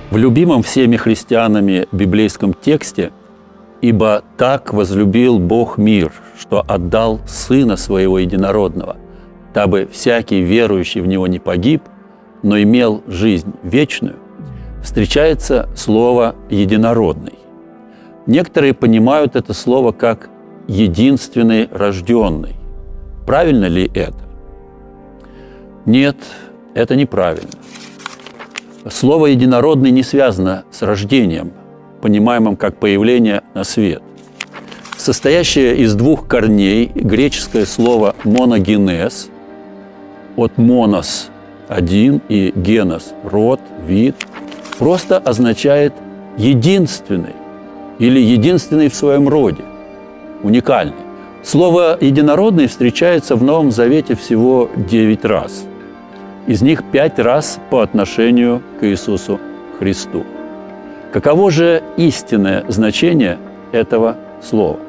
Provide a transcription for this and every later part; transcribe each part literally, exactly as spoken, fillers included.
В любимом всеми христианами библейском тексте «Ибо так возлюбил Бог мир, что отдал Сына Своего Единородного, дабы всякий верующий в Него не погиб, но имел жизнь вечную», встречается слово «единородный». Некоторые понимают это слово как «единственный рожденный». Правильно ли это? Нет, это неправильно. Слово «единородный» не связано с рождением, понимаемым как появление на свет. Состоящее из двух корней греческое слово «моногенез», от «монос» – один и «генос» – род, вид, просто означает «единственный» или «единственный в своем роде», уникальный. Слово «единородный» встречается в Новом Завете всего девять раз. Из них пять раз по отношению к Иисусу Христу. Каково же истинное значение этого слова?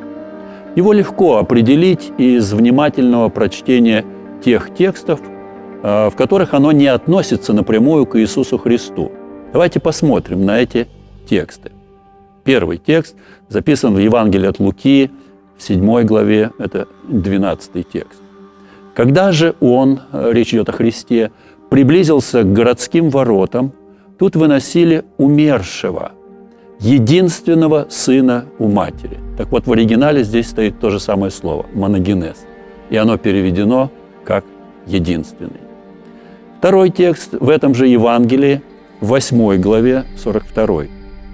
Его легко определить из внимательного прочтения тех текстов, в которых оно не относится напрямую к Иисусу Христу. Давайте посмотрим на эти тексты. Первый текст записан в Евангелии от Луки, в седьмой главе, это двенадцатый текст. «Когда же он, речь идет о Христе, приблизился к городским воротам, тут выносили умершего, единственного сына у матери». Так вот, в оригинале здесь стоит то же самое слово «моногенез», и оно переведено как «единственный». Второй текст в этом же Евангелии, в восьмой главе, сорок второй.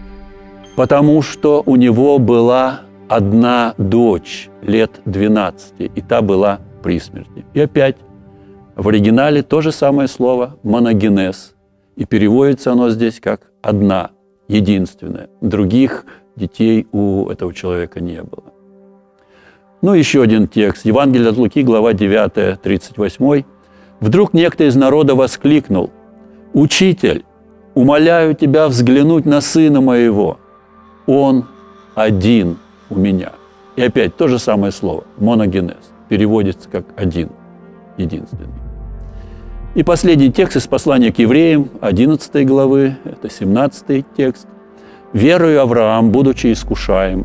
«Потому что у него была одна дочь лет двенадцати, и та была при смерти». И опять в оригинале то же самое слово «моногенез», и переводится оно здесь как «одна», единственная. Других детей у этого человека не было. Ну, еще один текст. Евангелие от Луки, глава девятая, тридцать восьмой. «Вдруг некто из народа воскликнул: „Учитель, умоляю тебя взглянуть на сына моего. Он один у меня». И опять то же самое слово «моногенез». Переводится как «один», единственный. И последний текст из послания к евреям, одиннадцатой главы, это семнадцатый текст. «Верою Авраам, будучи искушаем,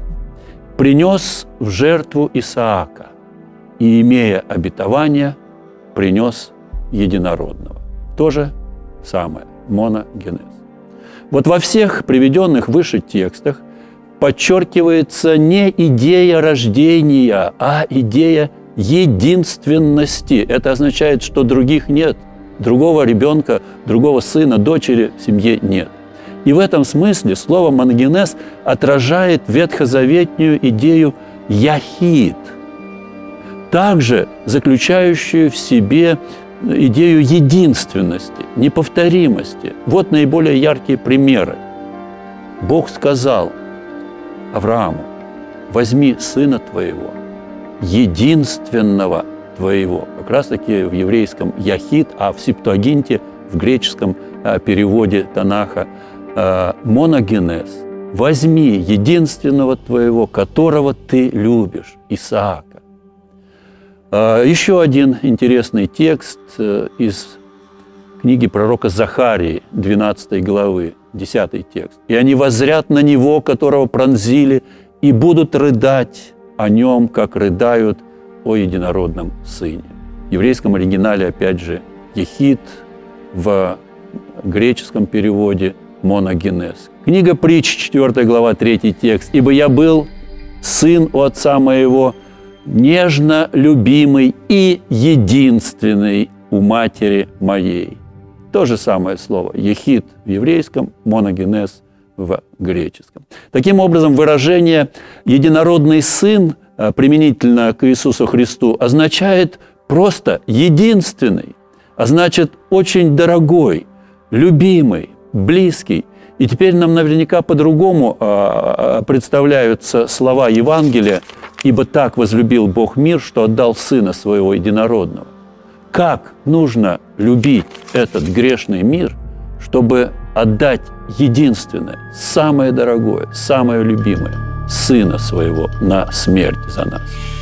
принес в жертву Исаака, и, имея обетование, принес единородного». То же самое, моногенез. Вот во всех приведенных выше текстах подчеркивается не идея рождения, а идея единственности. Это означает, что других нет, другого ребенка, другого сына, дочери в семье нет. И в этом смысле слово «моногенез» отражает ветхозаветную идею «яхид», также заключающую в себе идею единственности, неповторимости. Вот наиболее яркие примеры. Бог сказал Аврааму: «Возьми сына твоего, единственного твоего». Как раз таки в еврейском «яхид», а в Септуагинте, в греческом переводе Танаха, «моногенез». «Возьми единственного твоего, которого ты любишь, Исаака». Еще один интересный текст из книги пророка Захарии, двенадцатой главы, десятый текст. «И они воззрят на него, которого пронзили, и будут рыдать о нем, как рыдают о единородном сыне». В еврейском оригинале, опять же, «яхид», в греческом переводе «моногенез». Книга Притч, четвёртая глава, третий текст. «Ибо я был сын у отца моего, нежно любимый и единственный у матери моей». То же самое слово «яхид» в еврейском, «моногенез» в греческом. Таким образом, выражение «единородный сын» применительно к Иисусу Христу означает просто «единственный», а значит «очень дорогой», «любимый», «близкий». И теперь нам наверняка по-другому представляются слова Евангелия: «Ибо так возлюбил Бог мир, что отдал Сына Своего Единородного». Как нужно любить этот грешный мир, чтобы отдать единственное, самое дорогое, самое любимое – Сына Своего на смерть за нас?